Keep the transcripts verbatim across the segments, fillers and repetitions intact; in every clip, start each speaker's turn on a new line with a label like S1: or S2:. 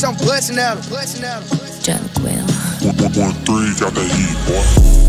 S1: I'm busting out him. Busting out him.
S2: Jonquil.
S3: one three got that heat, boy.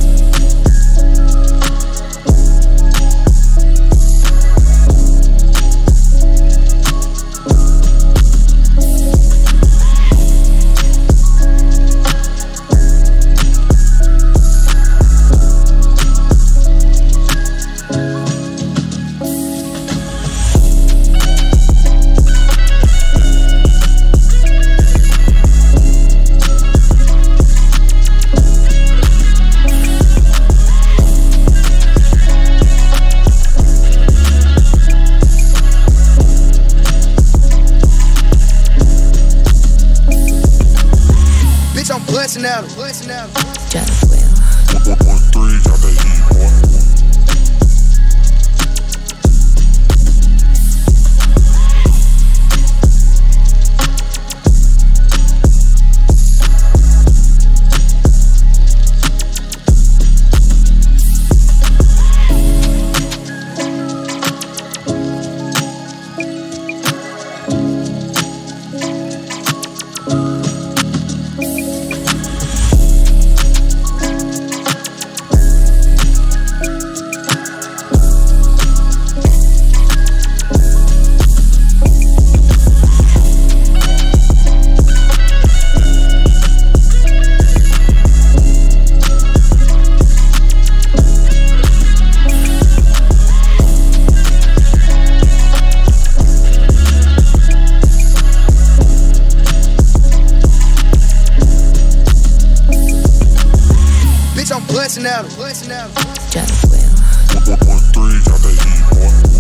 S1: I'm busting out him. Busting out him.
S2: Jonquil.
S3: one three got that heat, boy.
S1: I'm busting out him. Busting out him.
S2: Jonquil.
S3: one three got that heat, boy.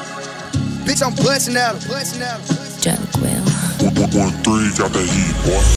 S1: I'm busting out him. Busting out him.
S2: Jonquil.
S3: one three got that heat, boy.